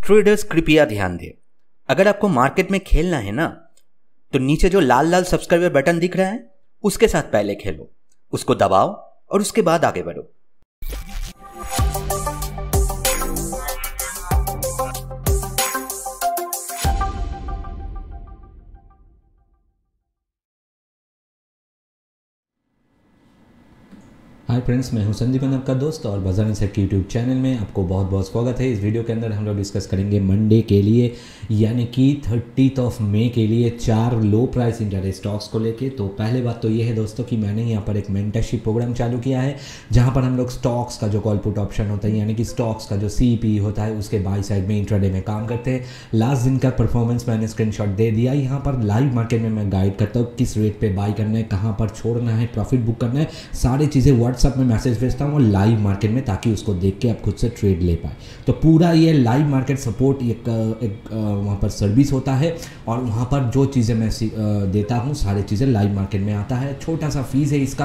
Traders कृपया ध्यान दें, अगर आपको मार्केट में खेलना है ना, तो नीचे जो लाल लाल सब्सक्राइबर बटन दिख रहा है उसके साथ पहले खेलो, उसको दबाओ और उसके बाद आगे बढ़ो। हाय फ्रेंड्स, मैं हूं संदीप आपका दोस्त और बाजार इनसाइड के यूट्यूब चैनल में आपको बहुत बहुत स्वागत है। इस वीडियो के अंदर हम लोग डिस्कस करेंगे मंडे के लिए यानी कि 30 मई के लिए 4 लो प्राइस इंट्राडे स्टॉक्स को लेके। तो पहले बात तो ये है दोस्तों कि मैंने यहाँ पर एक मेंटरशिप प्रोग्राम चालू किया है जहाँ पर हम लोग स्टॉक्स का जो कॉल पुट ऑप्शन होता है यानी कि स्टॉक्स का जो CP होता है उसके बाई साइड में इंट्राडे में काम करते हैं। लास्ट दिन का परफॉर्मेंस मैंने स्क्रीनशॉट दे दिया। यहाँ पर लाइव मार्केट में मैं गाइड करता हूँ किस रेट पर बाई करना है, कहाँ पर छोड़ना है, प्रॉफिट बुक करना है, सारी चीज़ें व्हाट्सअप में मैसेज भेजता हूँ और लाइव मार्केट में, ताकि उसको देख के आप खुद से ट्रेड ले पाए। तो पूरा ये लाइव मार्केट सपोर्ट एक वहाँ पर सर्विस होता है और वहाँ पर जो चीज़ें मैं देता हूँ सारी चीज़ें लाइव मार्केट में आता है। छोटा सा फीस है इसका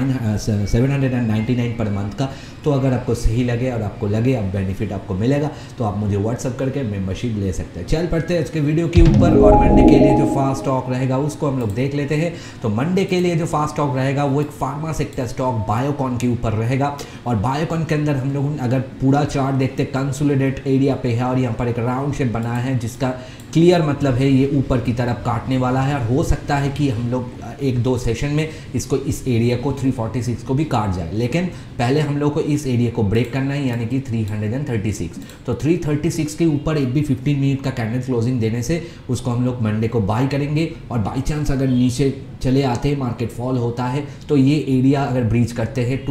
799 पर मंथ का। तो अगर आपको सही लगे और आपको लगे अब बेनिफिट आपको मिलेगा तो आप मुझे व्हाट्सअप करके मेंबरशिप ले सकते हैं। चल पड़ते हैं इसके वीडियो के ऊपर और मंडे के लिए जो फास्ट स्टॉक रहेगा उसको हम लोग देख लेते हैं। तो मंडे के लिए जो फास्ट स्टॉक रहेगा वो एक फार्मा सेक्टर स्टॉक बायोकॉन के ऊपर रहेगा और बायोकॉन के अंदर हम लोग अगर पूरा चार्ट देखते कंसोलिडेट एरिया पे है और यहाँ पर एक राउंड शेप बना है जिसका क्लियर मतलब है ये ऊपर की तरफ काटने वाला है और हो सकता है कि हम लोग 1-2 सेशन में इसको इस एरिया को 346 को भी काट जाए, लेकिन पहले हम लोग को इस एरिया को ब्रेक करना है यानी कि 336। तो 336 के ऊपर एक भी 15 मिनट का कैंडल क्लोजिंग देने से उसको हम लोग मंडे को बाई करेंगे और बाई चांस अगर नीचे चले आते हैं, मार्केट फॉल होता है तो ये एरिया अगर ब्रीच करते हैं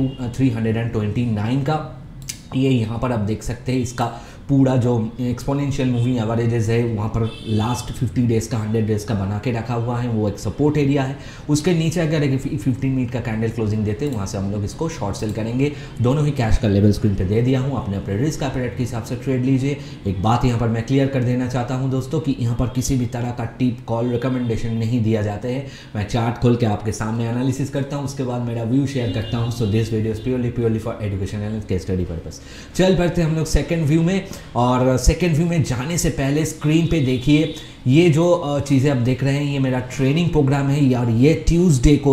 329 का, ये यहाँ पर आप देख सकते हैं इसका पूरा जो एक्सपोनेंशियल मूविंग एवरेजेस है वहाँ पर लास्ट 50 डेज़ का 100 डेज़ का बना के रखा हुआ है, वो एक सपोर्ट एरिया है। उसके नीचे अगर 15 मिनट का कैंडल क्लोजिंग देते हैं वहाँ से हम लोग इसको शॉर्ट सेल करेंगे। दोनों ही कैश का लेवल स्क्रीन पे दे दिया हूँ, अपने अपने रिस्क एपेटाइट के हिसाब से ट्रेड लीजिए। एक बात यहाँ पर मैं क्लियर कर देना चाहता हूँ दोस्तों कि यहाँ पर किसी भी तरह का टिप कॉल रिकमेंडेशन नहीं दिया जाता है। मैं चार्ट खोल के आपके सामने एनालिसिस करता हूँ, उसके बाद मेरा व्यू शेयर करता हूँ। So this video is purely for education and case study purpose. चल पड़ते हैं हम लोग सेकेंड व्यू में और सेकेंड व्यू में जाने से पहले स्क्रीन पे देखिए ये जो चीज़ें आप देख रहे हैं ये मेरा ट्रेनिंग प्रोग्राम है यार। ये ट्यूसडे को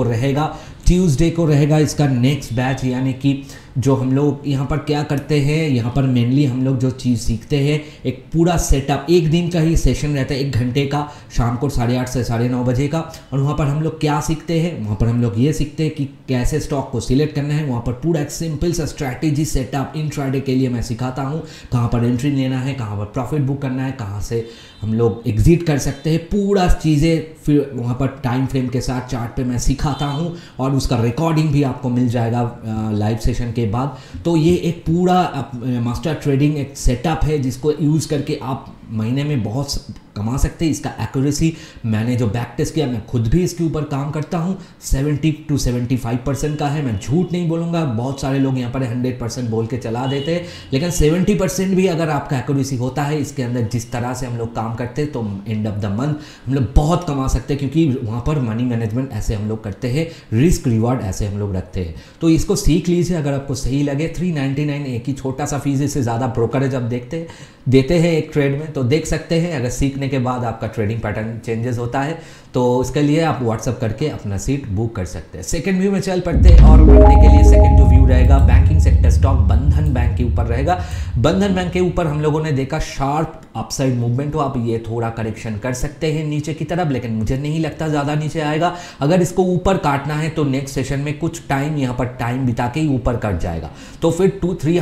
रहेगा इसका नेक्स्ट बैच, यानी कि जो हम लोग यहाँ पर क्या करते हैं, यहाँ पर मेनली हम लोग जो चीज़ सीखते हैं एक पूरा सेटअप, एक दिन का ही सेशन रहता है 1 घंटे का, शाम को 8:30 से 9:30 बजे का। और वहाँ पर हम लोग क्या सीखते हैं, वहाँ पर हम लोग ये सीखते हैं कि कैसे स्टॉक को सिलेक्ट करना है। वहाँ पर पूरा एक सिंपल सा स्ट्रैटेजी सेटअप इंट्राडे के लिए मैं सिखाता हूँ, कहाँ पर एंट्री लेना है, कहाँ पर प्रॉफिट बुक करना है, कहाँ से हम लोग एग्जिट कर सकते हैं, पूरा चीज़ें फिर वहाँ पर टाइम फ्रेम के साथ चार्ट पे मैं सिखाता हूँ और उसका रिकॉर्डिंग भी आपको मिल जाएगा लाइव सेशन के बाद। तो ये एक पूरा मास्टर ट्रेडिंग एक सेटअप है जिसको यूज़ करके आप महीने में बहुत कमा सकते हैं। इसका एक्यूरेसी मैंने जो बैक टेस्ट किया, मैं खुद भी इसके ऊपर काम करता हूँ, 70 to 75% का है। मैं झूठ नहीं बोलूँगा, बहुत सारे लोग यहाँ पर 100% बोल के चला देते हैं, लेकिन 70% भी अगर आपका एक्यूरेसी होता है इसके अंदर जिस तरह से हम लोग काम करते हैं तो एंड ऑफ द मंथ हम लोग बहुत कमा सकते हैं, क्योंकि वहाँ पर मनी मैनेजमेंट ऐसे हम लोग करते हैं, रिस्क रिवार्ड ऐसे हम लोग रखते हैं। तो इसको सीख लीजिए अगर आपको सही लगे। 399 एक ही छोटा सा फीस, इससे ज़्यादा ब्रोकरेज आप देते हैं एक ट्रेड में, तो देख सकते हैं। अगर सीखने के बाद आपका ट्रेडिंग पैटर्न चेंजेस होता है तो उसके लिए आप व्हाट्सअप करके अपना सीट बुक कर सकते हैं। सेकंड व्यू में चल पड़ते हैं और बढ़ने के लिए सेकंड जो व्यू रहेगा banking sector stock Bandhan bank के ऊपर रहेगा। बंधन बैंक के ऊपर हम लोगों ने देखा शार्प अपसाइड मूवमेंट हो, आप ये थोड़ा करेक्शन कर सकते हैं नीचे की तरफ, लेकिन मुझे नहीं लगता ज़्यादा नीचे आएगा। अगर इसको ऊपर काटना है तो नेक्स्ट सेशन में कुछ टाइम यहाँ पर टाइम बिता के ही ऊपर कट जाएगा। तो फिर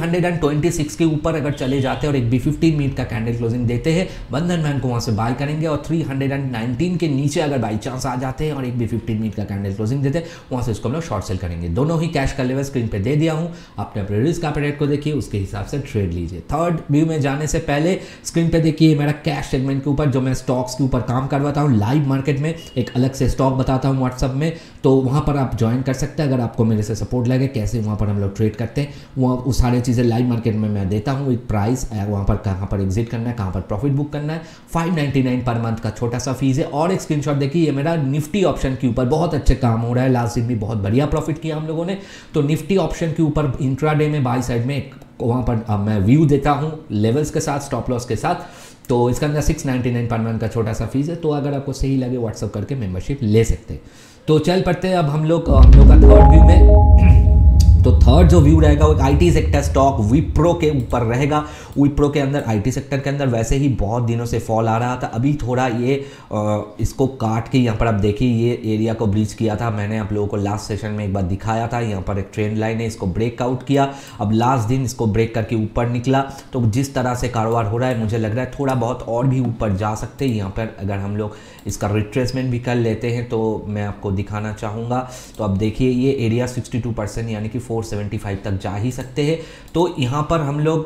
326 के ऊपर अगर चले जाते हैं और एक भी 15 मिनट का कैंडल क्लोजिंग देते हैं, बंधन बैंक को वहाँ से बाय करेंगे। और 319 के नीचे अगर बाई चांस आ जाते हैं और एक भी 15 मिनट का कैंडल क्लोजिंग देते हैं, वहाँ से इसको हम लोग शॉर्ट सेल करेंगे। दोनों ही कैश का लेवल स्क्रीन पे दे दिया हूँ, अपने अपने रिस्क एपेटाइट को देखिए, उसके हिसाब से ट्रेड लीजिए। थर्ड व्यू में जाने से पहले स्क्रीन पे देखिए मेरा कैश सेगमेंट के ऊपर जो मैं स्टॉक्स के ऊपर काम करवाता हूँ लाइव मार्केट में, एक अलग से स्टॉक बताता हूँ व्हाट्सअप में, तो वहाँ पर आप ज्वाइन कर सकते हैं अगर आपको मेरे से सपोर्ट लगे कैसे वहाँ पर हम लोग ट्रेड करते हैं। वो सारी चीज़ें लाइव मार्केट में मैं देता हूँ, एक प्राइस वहाँ पर कहाँ पर एग्जिट करना है, कहाँ पर प्रॉफिट बुक करना है। 599 पर मंथ का छोटा सा फीस है। और एक स्क्रीनशॉट देखिए, ये मेरा निफ्टी ऑप्शन के ऊपर बहुत अच्छे काम हो रहा है, लास्ट दिन भी बहुत बढ़िया प्रॉफिट किया हम लोगों ने। तो निफ्टी ऑप्शन के ऊपर इंट्राडे में बाई साइड में एक वहाँ पर मैं व्यू देता हूँ लेवल्स के साथ, स्टॉप लॉस के साथ। तो इसके अंदर 699 पर मंथ का छोटा सा फीस है। तो अगर आपको सही लगे व्हाट्सअप करके मेंबरशिप ले सकते हैं। तो चल पड़ते हैं अब हम लोग का थर्ड व्यू में। तो थर्ड जो व्यू रहेगा वो आईटी सेक्टर स्टॉक विप्रो के ऊपर रहेगा। विप्रो के अंदर आईटी सेक्टर के अंदर वैसे ही बहुत दिनों से फॉल आ रहा था, अभी थोड़ा ये इसको काट के यहाँ पर आप देखिए ये एरिया को ब्रीच किया था। मैंने आप लोगों को लास्ट सेशन में एक बार दिखाया था, यहाँ पर एक ट्रेंड लाइन है, इसको ब्रेकआउट किया। अब लास्ट दिन इसको ब्रेक करके ऊपर निकला। तो जिस तरह से कारोबार हो रहा है मुझे लग रहा है थोड़ा बहुत और भी ऊपर जा सकते हैं। यहाँ पर अगर हम लोग इसका रिट्रेसमेंट भी कर लेते हैं तो मैं आपको दिखाना चाहूँगा। तो अब देखिए ये एरिया 62% यानी कि 475 तक जा ही सकते हैं। तो यहाँ पर हम लोग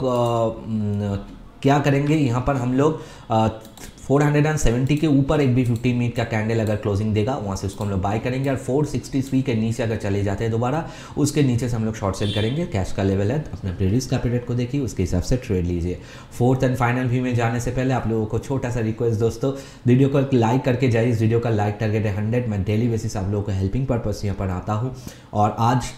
क्या करेंगे, यहाँ पर हम लोग 470 के ऊपर एक भी 15 मिनट का कैंडल अगर क्लोजिंग देगा वहाँ से उसको हम लोग बाय करेंगे। और 463 के नीचे अगर चले जाते हैं दोबारा उसके नीचे से हम लोग शॉर्ट सेल करेंगे। कैश का लेवल है, अपने रिस्क कैपिटल को देखिए, उसके हिसाब से ट्रेड लीजिए। फोर्थ एंड फाइनल व्यू में जाने से पहले आप लोगों को छोटा सा रिक्वेस्ट दोस्तों, वीडियो को लाइक करके जाइए। इस वीडियो का लाइक टारगेट है 100। मैं डेली बेसिस आप लोगों को हेल्पिंग पर्पज यहाँ पर आता हूँ। और आज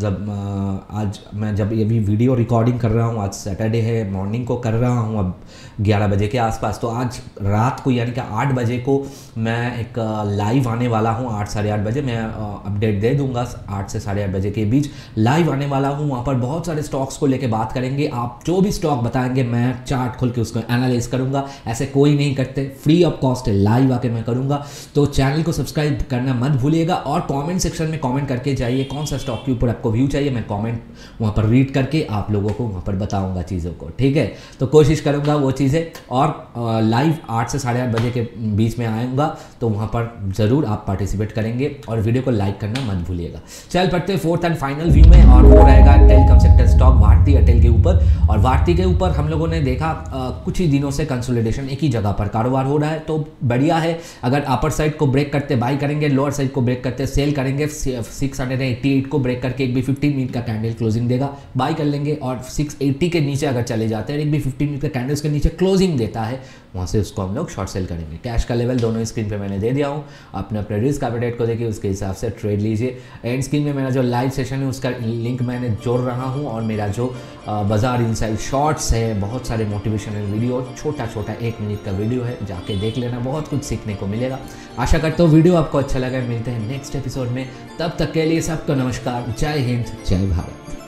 आज मैं जब ये भी वीडियो रिकॉर्डिंग कर रहा हूँ, आज सैटरडे है, मॉर्निंग को कर रहा हूँ अब 11 बजे के आसपास। तो आज रात को यानी कि 8 बजे को मैं एक लाइव आने वाला हूँ। 8 साढ़े 8 बजे मैं अपडेट दे दूंगा। 8 से साढ़े 8 बजे के बीच लाइव आने वाला हूँ। वहाँ पर बहुत सारे स्टॉक्स को लेके बात करेंगे। आप जो भी स्टॉक बताएंगे मैं चार्ट खोल के उसको एनालाइज करूँगा। ऐसे कोई नहीं करते, फ्री ऑफ कॉस्ट है, लाइव आके मैं करूँगा। तो चैनल को सब्सक्राइब करना मत भूलिएगा और कॉमेंट सेक्शन में कॉमेंट करके जाइए कौन सा स्टॉक के ऊपर आपको व्यू चाहिए। मैं कमेंट वहाँ पर रीड करके आप लोगों को वहाँ पर बताऊंगा चीज़ों को, ठीक है। तो कोशिश करूंगा वो चीज़ें। और लाइव 8 से साढ़े 8 बजे के बीच में आऊँगा तो वहाँ पर ज़रूर आप पार्टिसिपेट करेंगे और वीडियो को लाइक करना मत भूलिएगा। चल पड़ते हैं फोर्थ एंड फाइनल व्यू में और वो रहेगा telecom sector stock Bharti Airtel के ऊपर। और भारती के ऊपर हम लोगों ने देखा कुछ ही दिनों से कंसोलिडेशन एक ही जगह पर कारोबार हो रहा है, तो बढ़िया है। अगर अपर साइड को ब्रेक करते बाई करेंगे, लोअर साइड को ब्रेक करते सेल करेंगे। 688 को ब्रेक करके एक भी 15 मिनट का कैंडल क्लोजिंग देगा, बाय कर लेंगे। और 680 के नीचे अगर चले जाते हैं, एक भी 15 मिनट का कैंडल उसके नीचे क्लोजिंग देता है, वहाँ से उसको हम लोग शॉर्ट सेल करेंगे। कैश का लेवल दोनों स्क्रीन पे मैंने दे दिया हूँ, अपने रिस्क कैपिटल को देखिए, उसके हिसाब से ट्रेड लीजिए। एंड स्क्रीन में मेरा जो लाइव सेशन है उसका लिंक मैंने जोड़ रहा हूँ। और मेरा जो बाजार इनसाइड शॉर्ट्स है, बहुत सारे मोटिवेशनल वीडियो, छोटा 1 मिनट का वीडियो है, जाके देख लेना, बहुत कुछ सीखने को मिलेगा। आशा करता हूँ वीडियो आपको अच्छा लगा। मिलते हैं नेक्स्ट एपिसोड में, तब तक के लिए सबको नमस्कार, जय हिंद, जय भारत।